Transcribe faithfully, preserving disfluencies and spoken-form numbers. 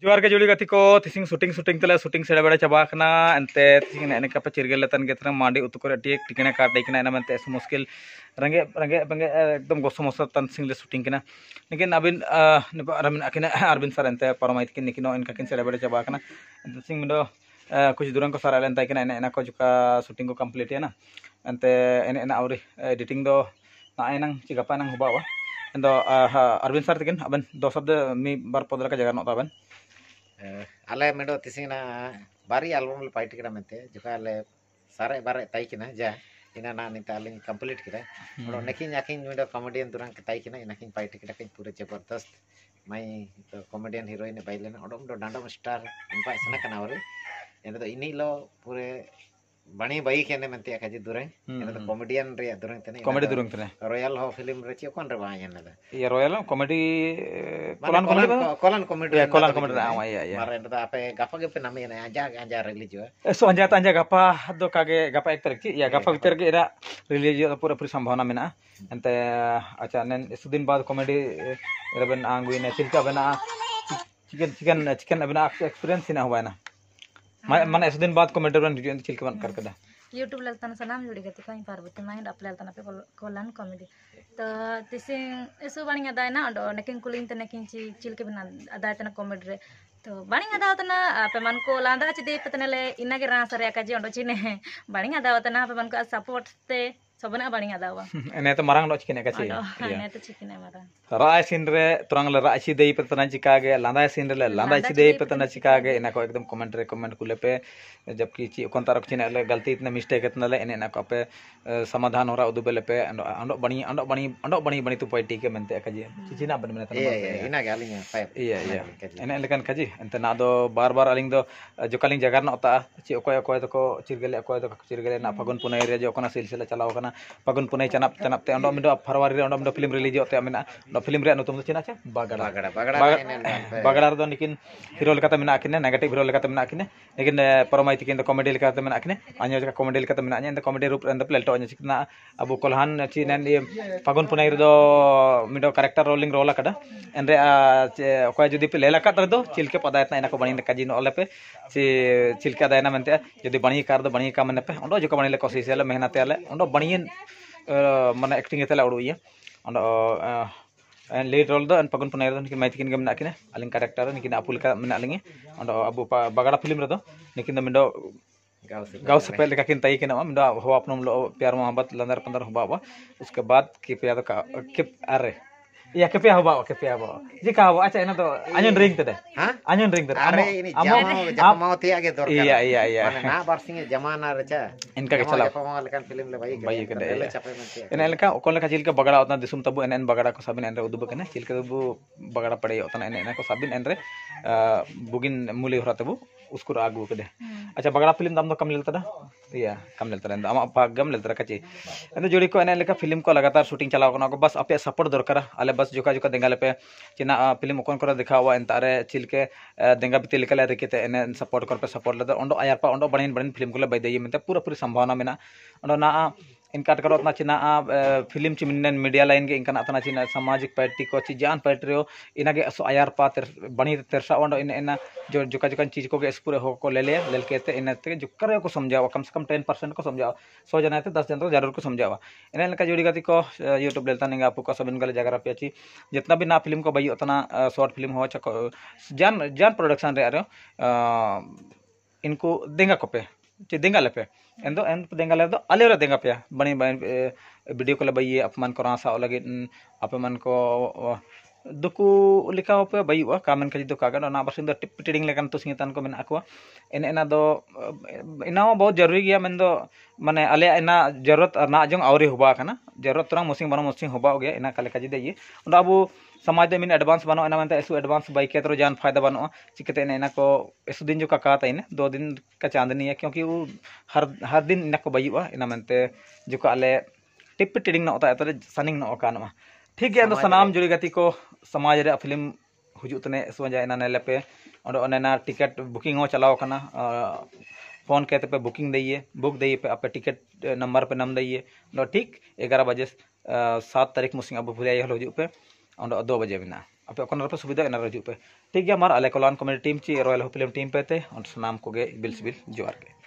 जोहार के जुड़ी गति को तिसिंग शूटिंग शूटिंग तले शूटिंग सेड़े बड़े चाबा कना एंते तिसिंग ने का चिरगल लेतन के तरह मांडी उतु करे टिक टिकने काट देकना एना मनते ऐसे मुश्किल रंगे रंगे रंगे एकदम गोसो मोसो तन सिंग ले शूटिंग कना लेकिन अबिन अरबिन अकिन अरबिन सर एंते परमाइत किन निकिनो इनका किन सेड़े बड़े चाबा कना तिसिंग मिंदो कुछ दूरन को सारा लेन ताइकना एना एना को जुका शूटिंग को कंप्लीट है ना एंते एना एना और एडिटिंग दो ना एनंग चिगापा नंग हुबावा एंदो अरबिन सर तिकिन अबन दो शब्द मी बार पदर का जगह नोता अबन अले मेडो तिसिंगना बारी एल्बम पाइट किरा मेते जोका ले सारे बारे ताई किना जा इना ना निता लिंग कंप्लीट किरा ओडो नेकिन याकिन मेडो कॉमेडियन दुरान ताई किना इनाकिन पाइट किरा किन पूरे जबरदस्त माई तो कॉमेडियन हीरोइन बाइलेन ओडो मेडो डांडम स्टार इनपा सना कना और एने तो इनी लो पूरे बणी बाई केने मेते काजी दुरान एने तो कॉमेडियन रे दुरान तने कॉमेडी दुरान तने रॉयल हो फिल्म रे ची कोन रे बा एने दा ये रॉयल कॉमेडी कोलन कॉमेडी कोलन comedy ya kolan komedi ah ya ya mare nda ape gapa ge pe name ene aja aja release jo so anja anja gapa do kage gapa ek tarik ya gapa biter ge era release jo pura pura संभावना मेना ente acha nen sudin बाद comedy रबन आंगुई ने चिलका बना chicken chicken chicken बना experience ना हुआ ना माने सदन बाद कॉमेडी रन चिलका बन करके दा यूट्यूब ललतन सनाम जुड़ी गति कहीं पार्वती माइंड अपले ललतन पे कोलन कॉमेडी तो तिसे ऐसो बाणी अदा ना डो नेकिन कुलिंग तने किन ची चिल के बना अदा तना कॉमेडी रे तो बाणी अदा तना पे मन को लांदा च दे पतने ले इना के रास रे का जी ओंडो चिने बाणी अदा तना पे मन को सपोर्ट ते सबना बाणी अदा वा एने तो मरंग लो चिकने का ची एने तो चिकने मरंग राय सीन रे तुरंग ले राय ची देई पतना चिका गे लांदा सीन रे लांदा ची देई पतना चिका गे इना को एकदम कमेंट रे कमेंट कुले पे जबकि ची कोन तारक चिने ले गलती इतने मिस्टेक इतने ले एने ना को पे समाधान हो रहा उदुबेले पे अंडो बणी अंडो बणी अंडो बणी बणी तू पाइटी के मेनते का जी चिचिना बन मेने ए इना गे अलिंग five iya iya ene lekan kaji ente na do bar bar aling do jokaling jagar na ota ci okoy okoy to ko cirgele okoy to cirgele na pagun punai re jo kana silsila chalaw kana pagun punai chanap chanap te ondo mindo February re ondo film release ote amena no film re nutum cina cha bagada bagada bagada bagada do nikin hero lekata mena akine negative hero lekata mena akine lekin paramai tikin do comedy lekata mena akine anyo jaka comedy lekata mena anya ente comedy rup ende plelto anya cikna abu kolhan ci nen pagun punai re do mindo character rolling roll kada endre ओका जुदी पे लेला काट दो चिलके पदायतना इना को बणी काजी no पे चे चिलका दायना मनते जुदी बणी कार दो बणी का मन पे ओंडो जो बणी ले कोशिश ले मेहनत आले ओंडो बणी माने एक्टिंग एतला उडुइया ओंडो लीड रोल दो पगन पुनाय दो निकिन माइतिकिन गम नाकिने अलिंग कैरेक्टर निकिन अपुल का मन अलिंग ओंडो अबु बगाड़ा फिल्म रे दो निकिन मिंडो गाँव से पहले का किन तई के ना मिंडो हो अपनम लो प्यार मोहब्बत लंदर पंदर हुबा उसके बाद की प्यार का किप अरे iya kepiah bawa kepiah bawa jika bawa aja ina to anyon ring tede ha anyon ring tede are ini jama jama mau tia ge dorkar iya iya iya mana na barsing jamana recha inka ke chala jama lekan film le bayi bayi ke le chape mati ina leka okon leka chilka bagada otna disum tabu enen bagada ko sabin enre udubu kene chilka tabu bagada pade otna enen ena ko sabin enre bugin muli hora tabu उसको आगू के दे अच्छा बगड़ा film दाम तो कम लेता था या कम लेता रहता आम गम लेता कची एंड जोड़ी को एने लेका फिल्म को लगातार शूटिंग चलाव कना को बस अपे सपोर्ट दरकार आले बस जोका जोका देंगा पे चिना फिल्म कोन कर दिखावा एंतारे चिलके देंगा बिते लेकले रेकेते एने सपोर्ट कर पे सपोर्ट लेता ओंडो आयार पा ओंडो बणिन बणिन फिल्म को ले बैदे मेते पूरा पूरी संभावना मेना ओंडो ना इनका करो ना चिना फिल्म चिमिनन मीडिया लाइन के इनका ना चिना सामाजिक पार्टी को ची जान पार्टी रो इना के सो आयार पा ter बणी तेरसा ओंडो इन इन जो जोका जोका चीज को के पूरे हो को ले ले लेके ते इन ते जो करे को समझावा कम से कम टेन परसेंट को समझावा सौ जना ते दस जन तो जरूर को समझावा इन लका जोड़ी गति को यूट्यूब लेता नेगा आपको को सबन गले जगह पे जितना भी ना फिल्म को बई उतना शॉर्ट फिल्म हो चको जान जान प्रोडक्शन रे आरो इनको देंगा को पे चे देंगा ले पे एंदो एन देंगा ले दो अले रे देंगा पे बणी बणी वीडियो को ले बई अपमान को रासा लगे अपमान को दुकु लिखा पे बयुआ कामन कजी दो कागा ना बसिन दो टिप टिडिंग लेकन तो सिंगतान को मेना को एन एना दो इना बहुत जरूरी गया मेन दो माने अले एना जरूरत ना जंग आवरी हुबा kana जरूरत तरंग मुसिंग बनो मुसिंग हुबा गया एना काले कजी दे ये उंडा अबु समाज दे मिन एडवांस बनो एना मनते एसु एडवांस बाई के तो जान फायदा बनो चिकते एना को एसु दिन जो का का तइने दो दिन का चांदनी है क्योंकि वो हर हर दिन इना को बयुआ एना मनते जो का अले टिप टिडिंग ना होता है सनिंग ना कानवा ठीक है तो सनाम जुड़ी गति को समाज रे फिल्म हुजुतने सोजा एना नेले पे और ओनेना टिकट बुकिंग हो चलाओ कना फोन कहते पे बुकिंग दइए बुक दइए पे आप टिकट नंबर पे नम दइए नो ठीक ग्यारह बजे सात तारीख मुसिंग अब भुरिया हल हुजु पे दो बजे बिना आप पे सुविधा एना रजू पे ठीक गया मार आले कोलान कॉमेडी टीम ची रॉयल फिल्म टीम पे ते और नाम को गे बिल सिबिल जोहार के।